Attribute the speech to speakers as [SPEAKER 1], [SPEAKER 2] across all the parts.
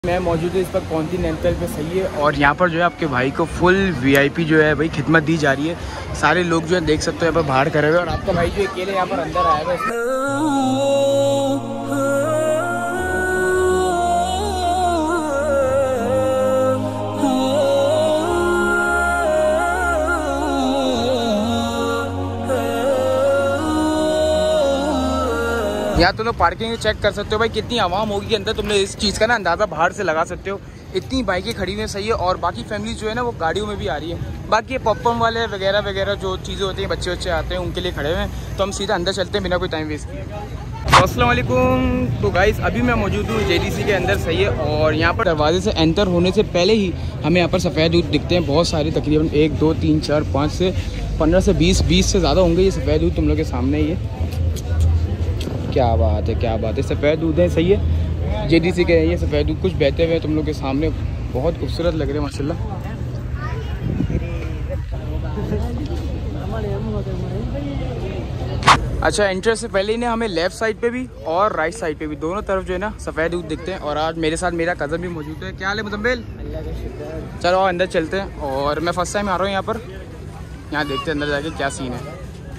[SPEAKER 1] मैं मौजूद हूँ इस पर कॉन्टिनेंटल पे, सही है। और यहाँ पर जो है आपके भाई को फुल वीआईपी जो है भाई खिदमत दी जा रही है। सारे लोग जो है देख सकते हो यहाँ पर बाहर करे हुए, और आपका भाई जो अकेले यहाँ पर अंदर आया हुआ है। यहाँ तुम लोग पार्किंग चेक कर सकते हो भाई, कितनी आवाम होगी अंदर। तुम लोग इस चीज़ का ना अंदाज़ा बाहर से लगा सकते हो। इतनी बाइकें खड़ी हुई हैं, सही है। और बाकी फैमिली जो है ना वो गाड़ियों में भी आ रही है। बाकी ये पॉपकॉर्न वाले वगैरह वगैरह जो चीज़ें होती हैं, बच्चे बच्चे आते हैं उनके लिए खड़े हुए हैं। तो हम सीधा अंदर चलते हैं बिना कोई टाइम वेस्ट किए। अस्सलाम वालेकुम। तो गाइस अभी मैं मौजूद हूँ जेडीसी के अंदर, सही है। और यहाँ पर दरवाजे से एंटर होने से पहले ही हमें यहाँ पर सफ़ेद ऊँट दिखते हैं बहुत सारे, तकरीबन 1 2 3 4 5 से 15 से 20 से ज़्यादा होंगे ये सफ़ेद ऊँट तुम लोग के सामने। ये क्या बात है, क्या बात है। सफ़ेद दूध है, सही है। जेडीसी के ये सफ़ेद दूध कुछ बहते हुए तुम लोग के सामने, बहुत खूबसूरत लग रहे हैं माशाल्लाह। अच्छा, एंट्रेंस से पहले ही ना हमें लेफ़्ट साइड पे भी और राइट साइड पे भी दोनों तरफ जो है ना सफ़ेद दूध दिखते हैं। और आज मेरे साथ मेरा कज़न भी मौजूद है। क्या हाल है मुजम्मिल? चलो अंदर चलते हैं। और मैं फर्स्ट टाइम आ रहा हूँ यहाँ पर, यहाँ देखते हैं अंदर जाके क्या सीन है।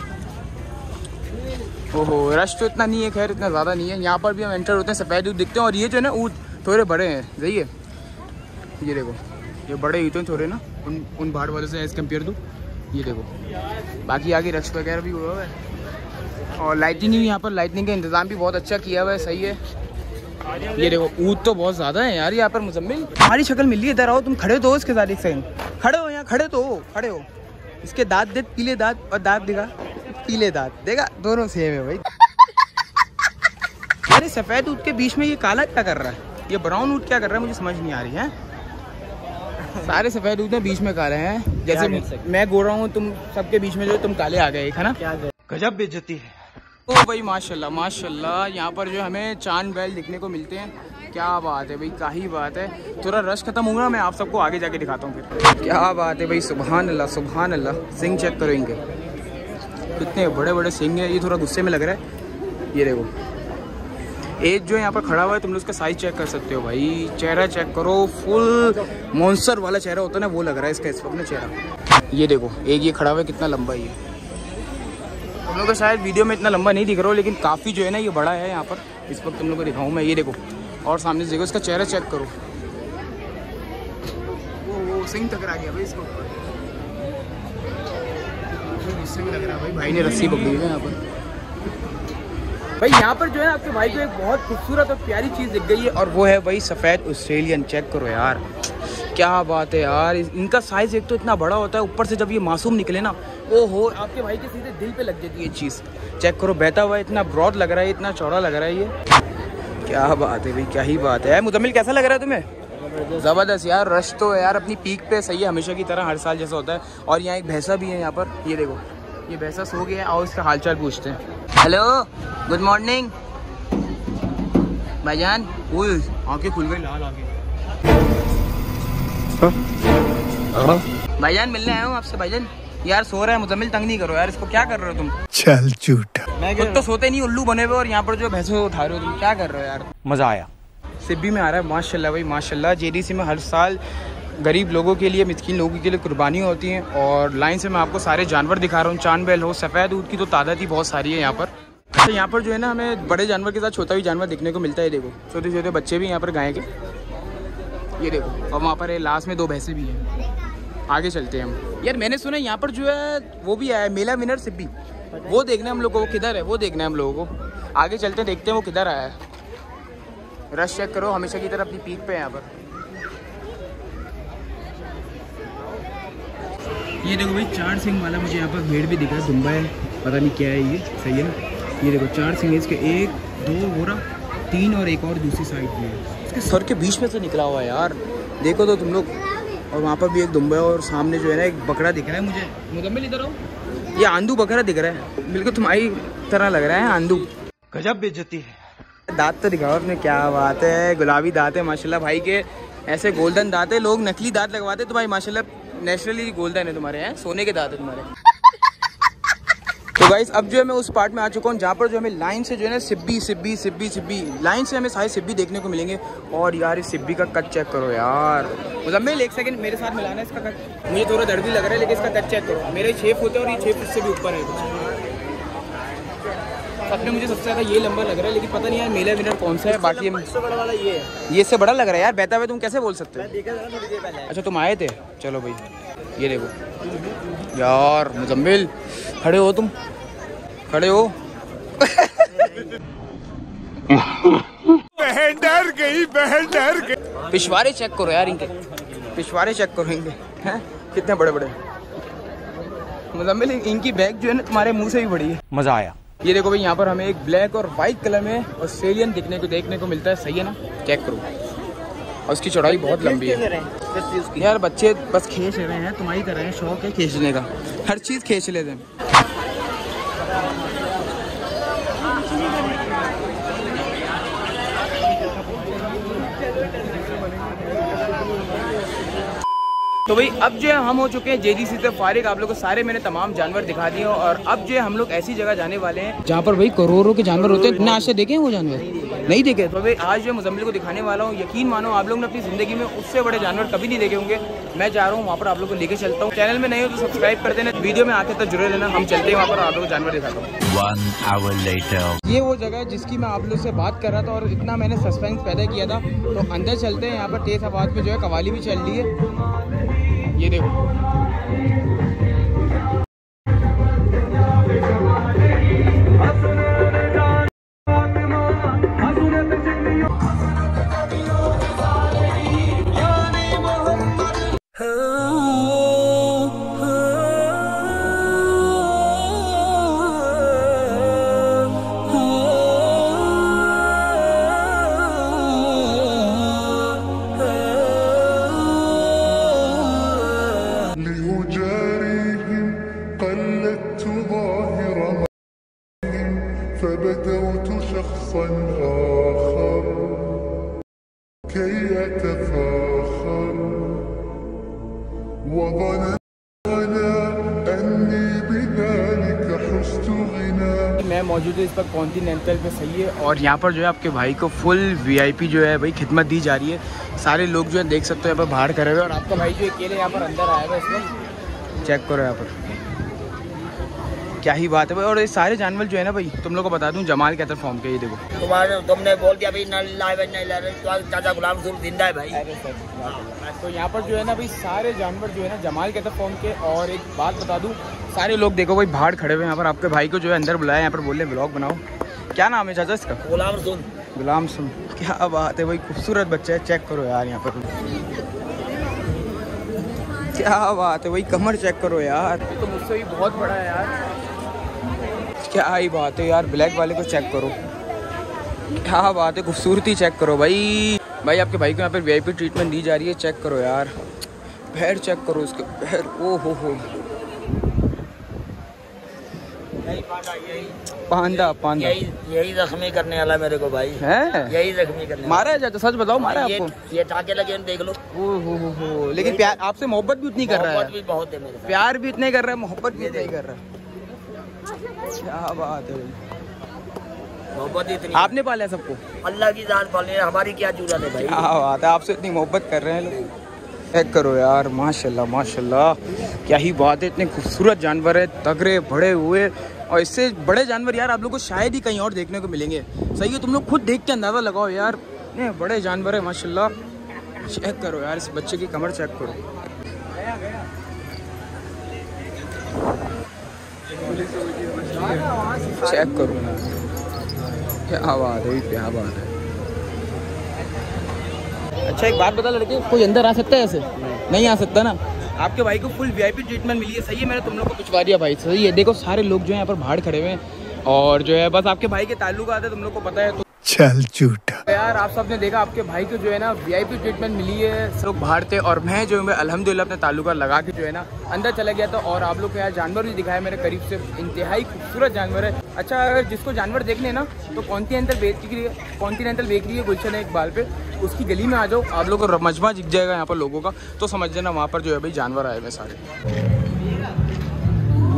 [SPEAKER 1] ओहो, रश तो इतना नहीं है, खैर इतना ज़्यादा नहीं है। यहाँ पर भी हम एंटर होते हैं, सफ़ेद ऊँट दिखते हैं। और ये जो है ना ऊँट थोड़े बड़े हैं, सही है। ये देखो, ये बड़े ऊँट हैं थोड़े ना उन बाहर वालों से एज़ कम्पेयर टू। ये देखो, बाकी आगे रश वगैरह भी हुआ है। और लाइटिंग भी यहाँ पर, लाइटिंग का इंतज़ाम भी बहुत अच्छा किया हुआ है, सही है। ये देखो, ऊँट तो बहुत ज़्यादा है यार यहाँ पर। मुजम्मिल हमारी शक्ल मिल रही है, इधर आओ। तुम खड़े तो हो इसके साथ, एक सेकंड खड़े हो, यहाँ खड़े तो हो, खड़े हो। इसके दाँत देख, पीले दाँत, और दाँत दिखा, पीले दांत, देखा दोनों सेम है भाई। अरे सफेद ऊँट के बीच में ये काला क्या कर रहा है? ये ब्राउन ऊँट क्या कर रहा है? मुझे समझ नहीं आ रही है। सारे सफेद ऊँट बीच में काले हैं। जैसे मैं गोरा हूँ, तुम सबके बीच में जो तुम काले आ गए, है ना? गजब बेइज्जती है। ओ भाई माशाल्लाह माशाल्लाह, यहाँ पर जो हमें चांद बैल दिखने को मिलते हैं। क्या बात है भाई, क्या ही बात है। थोड़ा रश खत्म होगा, मैं आप सबको आगे जाके दिखाता हूँ फिर। क्या बात है भाई, सुभान अल्लाह सुभान अल्लाह। सिंह चेक करो इनके, कितने बड़े बड़े सिंह है। ये थोड़ा गुस्से में लग रहा है। ये देखो, एज जो यहाँ पर खड़ा हुआ है, तुम लोग उसका साइज चेक कर सकते हो भाई। चेहरा चेक करो, फुल मॉन्स्टर वाला चेहरा होता है ना, वो लग रहा है इसका इस वक्त ना चेहरा। ये देखो, एक ये खड़ा हुआ है, कितना लंबा है ये। तुम लोग को शायद वीडियो में इतना लंबा नहीं दिख रहा हो, लेकिन काफ़ी जो है ना ये बड़ा है यहाँ पर। इस वक्त तुम लोग को दिखाऊँ मैं। ये देखो, और सामने से देखो, इसका चेहरा चेक करो। वो सिंह टकरा गया भाई इसको, गुस्से में लग रहा है भाई। भाई ने रस्सी पकड़ी है यहाँ पर। भाई यहाँ पर जो है आपके भाई को एक बहुत खूबसूरत और प्यारी चीज़ दिख गई है, और वो है भाई सफ़ेद ऑस्ट्रेलियन। चेक करो यार, क्या बात है यार। इनका साइज़ एक तो इतना बड़ा होता है, ऊपर से जब ये मासूम निकले ना, ओहो, आपके भाई के सीधे दिल पे लग जाती है ये चीज़। चेक करो, बहता हुआ इतना ब्रॉड लग रहा है, इतना चौड़ा लग रहा है ये। क्या बात है भाई, क्या ही बात है। मुजम्मिल कैसा लग रहा है तुम्हें? ज़बरदस्त यार। रश तो यार अपनी पीक पे, सही है, हमेशा की तरह हर साल जैसा होता है। और यहाँ एक भैंसा भी है यहाँ पर। ये देखो, ये भैंसा सो गया है। और इसका हालचाल पूछते हैं। हेलो, गुड मॉर्निंग भाईजान। आंखें खुल गई, लाल आंखें। भाईजान मिलने आया हूँ आपसे। भाईजान यार सो रहा है मुजम्मिल, तंग नहीं करो यार इसको। क्या कर रहे हो तुम?
[SPEAKER 2] चल झूठा,
[SPEAKER 1] खुद तो सोते नहीं, उल्लू बने हुए, और यहाँ पर जो भैंसों उठा रहे हो तुम, क्या कर रहे हो यार?
[SPEAKER 2] मजा आया।
[SPEAKER 1] सिब्बी में आ रहा है माशाल्लाह भाई माशाल्लाह। जेडीसी में हर साल गरीब लोगों के लिए, मिस्कीन लोगों के लिए कुर्बानी होती हैं। और लाइन से मैं आपको सारे जानवर दिखा रहा हूँ। चांद बैल हो, सफ़ेद ऊँट की तो तादाद ही बहुत सारी है यहाँ पर। अच्छा, यहाँ पर जो है ना हमें बड़े जानवर के साथ छोटा भी जानवर देखने को मिलता है। देखो, छोटे छोटे बच्चे भी यहाँ पर गाय के, ये देखो। और वहाँ पर लास्ट में 2 भैंसे भी हैं। आगे चलते हैं हम। यार मैंने सुना यहाँ पर जो है वो भी आया है, मेला विनर सिब्बी। वो देखना है हम लोग को, वो किधर है वो देखना है हम लोगों को। आगे चलते हैं, देखते हैं वो किधर आया है। रश चेक करो, हमेशा की तरह अपनी पीक पे है यहाँ पर। ये देखो भाई, 4 सिंह वाला मुझे यहाँ पर भेड़ भी दिखा है। दुम्बा है, पता नहीं क्या है ये, सही है ना। ये देखो 4 सिंह इसके, 1 2 गोरा 3, और एक और दूसरी साइड में है। इसके सर के बीच में से निकला हुआ है यार, देखो तो तुम लोग। और वहाँ पर भी एक दुम्बा है, और सामने जो है ना एक बकरा दिख रहा है मुझे। मुजम्मिल इधर आओ, ये आंधू बकरा दिख रहा है, बिल्कुल तुम्हारी तरह लग रहा है आंधू।
[SPEAKER 2] गजब बेइज्जती है।
[SPEAKER 1] दांत तो दिखाओ अपने, क्या बात है। गुलाबी दांत है माशाल्लाह भाई के, ऐसे गोल्डन दांत है। लोग नकली दांत लगवाते, तुम्हारी माशाल्लाह नेचुरली गोल्डन है तुम्हारे। हैं सोने के दांत है तुम्हारे। तो तो गाइस अब जो है मैं उस पार्ट में आ चुका हूँ जहाँ पर जो हमें लाइन से जो है ना सिब्बी लाइन से हमें सारे सिब्बी देखने को मिलेंगे। और यार इस सिब्बी का कट चेक करो यार। मुजम्मिल एक सेकंड मेरे साथ मिलाना है इसका कट। मुझे थोड़ा दर्द भी लग रहा है लेकिन इसका कट चेक करो। मेरे 6 फुट है और ये 6 फुट से भी ऊपर है कुछ। अपने मुझे सबसे ज़्यादा ये लंबा लग रहा है लेकिन पता नहीं यार मेरा विनर कौन सा है। बाकी इससे बड़ा वाला ये है। ये इससे बड़ा लग रहा है यार। बहता हुआ तुम कैसे बोल सकते हो? अच्छा तुम आए थे, चलो भाई ये देखो यार। मुजम्मिल खड़े हो, तुम खड़े हो।
[SPEAKER 2] बहन डर गई।
[SPEAKER 1] पिछवाड़े चेक करो यार इनके, पिछवाड़े चेक करो इनके हैं कितने बड़े बड़े। मुजम्मिल इनकी बैग जो है ना तुम्हारे मुंह से भी बड़ी है।
[SPEAKER 2] मजा आया।
[SPEAKER 1] ये देखो भाई यहाँ पर हमें एक ब्लैक और वाइट कलर में ऑस्ट्रेलियन देखने को मिलता है। सही है ना? चेक करो। और उसकी चौड़ाई बहुत लंबी है यार। बच्चे बस खींच रहे हैं, तुम्हारी तरह है, शौक है खींचने का, हर चीज़ खींच लेते हैं। तो भाई अब जो है हम हो चुके हैं JGC से फारिग। आप लोगों को सारे मैंने तमाम जानवर दिखा दिए और अब जो है हम लोग ऐसी जगह जाने वाले हैं जहाँ पर भाई करोड़ों के जानवर होते हैं। आज से देखे हैं वो जानवर? नहीं देखे। तो भाई आज जो मुजम्मिल को दिखाने वाला हूँ, यकीन मानो आप लोग ने अपनी ज़िंदगी में उससे बड़े जानवर कभी नहीं देखे होंगे। मैं जा रहा हूँ वहाँ पर, आप लोग को लेके चलता हूँ। चैनल में नहीं हो तो सब्सक्राइब कर देना, वीडियो में आके तक जुड़े रहना। हम चलते हैं वहाँ पर, आप लोग को जानवर दिखाता हूँ।
[SPEAKER 2] 1 hour later।
[SPEAKER 1] ये वो जगह है जिसकी मैं आप लोग से बात कर रहा था और इतना मैंने सस्पेंस पैदा किया था। तो अंदर चलते हैं। यहाँ पर तेज आवाज़ में जो है कवाली भी चल रही है, ये देखो।
[SPEAKER 3] فبدوت شخصا آخر كي أتفاخر وظننت أني بذلك حزت غنى।
[SPEAKER 1] मैं मौजूद हूँ इस पर कॉन्टिनेंटल पे। सही है। और यहाँ पर जो है आपके भाई को फुल VIP जो है भाई खिदमत दी जा रही है। सारे लोग जो है देख सकते हो यहाँ पर बाहर खड़े हुए और आपका भाई जो अकेले यहाँ पर अंदर आया है इसमें। चेक करो यहाँ पर क्या ही बात है भाई। और ये सारे जानवर जो है ना भाई तुम लोग को बता दूं जमाल के अंदर फॉर्म के। ये देखो
[SPEAKER 4] तुमने बोल दिया भाई चाचा गुलाम रसूल जिंदा है भाई।
[SPEAKER 1] तो यहाँ पर जो है ना भाई सारे जानवर जो है ना जमाल के अंदर फॉर्म के। और एक बात बता दूं, सारे लोग देखो भाई बाहर खड़े हुए यहाँ पर। आपके भाई को जो है अंदर बुलाया, यहाँ पर बोल रहे ब्लॉग बनाओ। क्या नाम है चाचा इसका?
[SPEAKER 4] गुलाम रसूल।
[SPEAKER 1] गुलाम रसूल, क्या बात है भाई, खूबसूरत बच्चा है। चेक करो यार यहाँ पर, क्या बात है भाई, कमर चेक करो यार। तो मुझसे भी बहुत बड़ा है यार। क्या ही बात है यार। ब्लैक वाले को चेक करो, क्या बात है, खूबसूरती चेक करो भाई। भाई आपके भाई को यहाँ पर VIP ट्रीटमेंट दी जा रही है। चेक करो यार, पैर चेक करो उसके पैर। ओ हो पांडा पांडा
[SPEAKER 4] यही जख्मी करने वाला मेरे को भाई
[SPEAKER 1] है।
[SPEAKER 4] यही जख्मी करने
[SPEAKER 1] मारा है चाचा? सच बताओ मारा है आपको?
[SPEAKER 4] ये टाके लगे देख लो।
[SPEAKER 1] हो लेकिन प्यार आपसे मोहब्बत भी उतनी कर रहा है।
[SPEAKER 4] भी बहुत है मेरे,
[SPEAKER 1] प्यार भी इतने कर रहा है, मोहब्बत भी इतनी कर रहा है। क्या बात है,
[SPEAKER 4] मोहब्बत इतनी।
[SPEAKER 1] आपने पाला है सबको?
[SPEAKER 4] अल्लाह की जान पाली है, हमारी क्या जरूरत है भाई।
[SPEAKER 1] क्या बात है, आपसे इतनी मोहब्बत कर रहे हैं लोग। चेक करो यार, माशाल्लाह माशाल्लाह, क्या ही बात है। इतने खूबसूरत जानवर है, तगड़े बड़े हुए। और इससे बड़े जानवर यार आप लोग को शायद ही कहीं और देखने को मिलेंगे। सही है, तुम लोग खुद देख के अंदाज़ा लगाओ यार, इतने बड़े जानवर है माशाल्लाह। चेक करो यार, इस बच्चे की कमर चेक करो। चेक करो ना, क्या बात है, क्या बात है। अच्छा एक बात बता लड़के, कोई अंदर आ सकता है ऐसे? नहीं आ सकता ना। आपके भाई को फुल VIP ट्रीटमेंट मिली है। सही है, मैंने तुम लोग को पिछवा दिया भाई। सही है, देखो सारे लोग जो है यहाँ पर बाहर खड़े हुए हैं और जो है बस आपके भाई के ताल्लुकात है, तुम लोग को पता है। तो
[SPEAKER 2] चल झूठा
[SPEAKER 1] यार, आप सबने देखा आपके भाई को जो है ना VIP ट्रीटमेंट मिली है। सब लोग बाहर थे और मैं जो है अल्हम्दुलिल्लाह अपने ताल्लुका लगा के जो है ना अंदर चला गया था। और आप लोग को यार जानवर भी दिखाया मेरे करीब से, इंतहाई खूबसूरत जानवर है। अच्छा, अगर जिसको जानवर देखने ना तो कॉन्टिनेंटल बेकरी है गुलशन है इकबाल पे, उसकी गली में आ जाओ, आप लोग को मजमा दिख जाएगा यहाँ पर लोगों का। तो समझ लेना वहाँ पर जो है भाई जानवर आए हुए सारे।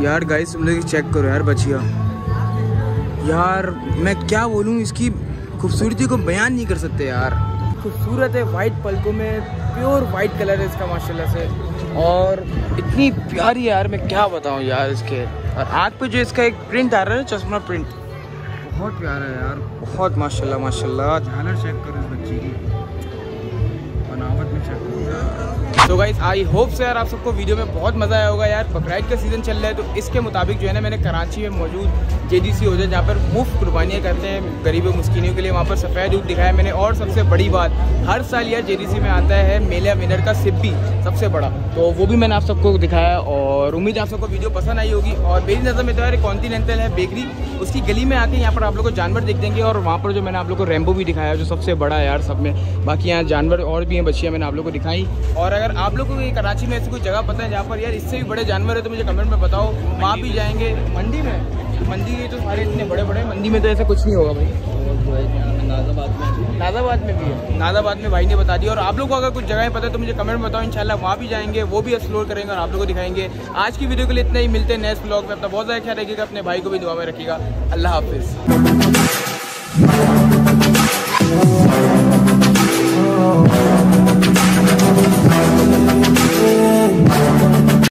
[SPEAKER 1] यार गाइस तुम लोग चेक करो यार बचिया, यार मैं क्या बोलूँ, इसकी खूबसूरती को बयान नहीं कर सकते यार। खूबसूरत है, वाइट पलकों में, प्योर वाइट कलर है इसका माशाल्लाह से, और इतनी प्यारी यार, मैं क्या बताऊँ यार इसके। और आँख पे जो इसका एक प्रिंट आ रहा है, चश्मा प्रिंट, बहुत प्यारा है यार, बहुत माशाल्लाह माशाल्लाह। झालर चेक करो इस बच्ची की, बनावट में चेक करो। तो गाइस आई होप से यार आप सबको वीडियो में बहुत मज़ा आया होगा यार। बकरीद का सीज़न चल रहा है, तो इसके मुताबिक जो है ना, मैंने कराची में मौजूद JDC हो जाए जहाँ पर मुफ्त कुर्बानियाँ करते हैं गरीबों मुस्किनों के लिए, वहाँ पर सफ़ेद ऊँट दिखाया मैंने। और सबसे बड़ी बात, हर साल यार JDC में आता है मेला विनर का सिप्पी, सबसे बड़ा, तो वो भी मैंने आप सबको दिखाया। और उम्मीद आप सबको वीडियो पसंद आई होगी। और मेरी नज़र में तो यार कॉन्टिनेंटल है बेकरी, उसकी गली में आके यहाँ पर आप लोग को जानवर देख देंगे। और वहाँ पर जो मैंने आप लोग को रेम्बो भी दिखाया जो सबसे बड़ा है यार सब में। बाकी यहाँ जानवर और भी हैं, बच्चियाँ मैंने आप लोग को दिखाई। और अगर आप लोग को कराची में ऐसी कोई जगह पता है जहाँ पर यार इससे भी बड़े जानवर है, तो मुझे कमेंट में बताओ, वहाँ भी जाएंगे। मंडी में, मंडी के तो सारे इतने बड़े बड़े, मंडी में तो ऐसा कुछ नहीं होगा भाई। नाज़ाबाद में भी है, नाज़ाबाद में भाई ने बता दिया। और आप लोग को अगर कुछ जगह पता है तो मुझे कमेंट में बताओ, इंशाल्लाह वहाँ भी जाएंगे, वो भी एक्सप्लोर करेंगे और आप लोगों को दिखाएंगे। आज की वीडियो के लिए इतना ही, मिलते हैं नेक्स्ट ब्लॉग में। अपना बहुत ज़्यादा ख्याल रखिएगा, अपने भाई को भी दुआ में रखिएगा। अल्लाह हाफिज़।